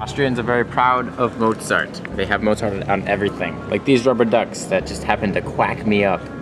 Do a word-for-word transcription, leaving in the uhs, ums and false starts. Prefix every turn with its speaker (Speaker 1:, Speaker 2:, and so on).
Speaker 1: Austrians are very proud of Mozart. They have Mozart on everything. Like these rubber ducks that just happen to quack me up.